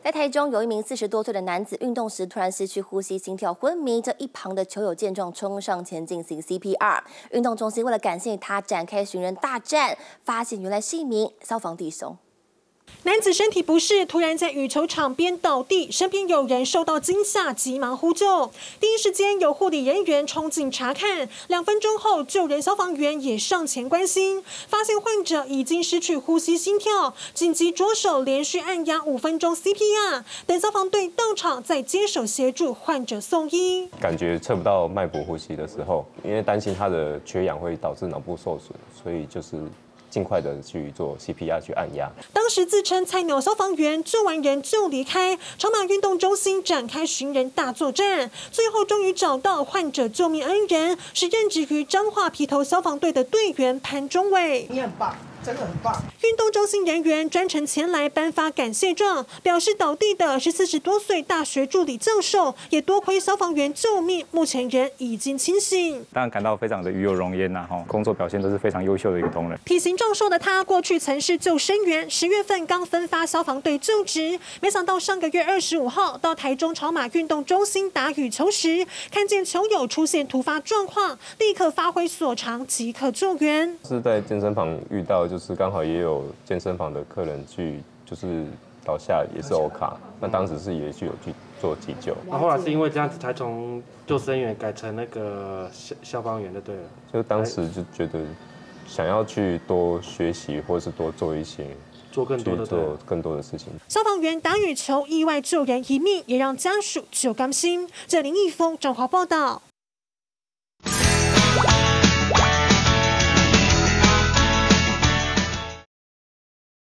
在台中，有一名40多岁的男子运动时突然失去呼吸、心跳昏迷，这一旁的球友见状冲上前进行 CPR。运动中心为了感谢他，展开寻人大战，发现原来是一名消防弟兄。 男子身体不适，突然在羽球场边倒地，身边有人受到惊吓，急忙呼救。第一时间有护理人员冲进查看，2分钟后，救人消防员也上前关心，发现患者已经失去呼吸、心跳，紧急着手连续按压5分钟 CPR， 等消防队到场再接手协助患者送医。 感觉测不到脉搏呼吸的时候，因为担心他的缺氧会导致脑部受损，所以就是尽快的去做 CPR 去按压。 当时自称菜鸟消防员，救完人就离开，朝马运动中心展开寻人大作战，最后终于找到患者救命恩人，是任职于彰化埤头消防队的队员潘忠伟。 你很棒。 真的很棒！ 运动中心人员专程前来颁发感谢状，表示倒地的是40多岁大学助理教授，也多亏消防员救命，目前人已经清醒。 当然感到非常的与有荣焉呐，工作表现都是非常优秀的一个同仁。 体型壮硕的他，过去曾是救生员，10月份刚分发消防队就职，没想到上个月25号到台中朝马运动中心打羽球时，看见球友出现突发状况，立刻发挥所长，即刻救援。 是在健身房遇到。 就是刚好也有健身房的客人去，就是倒下也是欧卡，那当时是也是有去做急救。 那后来是因为这样子才从救生员改成那个消防员就对了。 就当时就觉得想要去多学习，或是多做一些。 做更多的事情。 消防员打羽球意外救人一命，也让家属就甘心。这林义峰、郑华报道。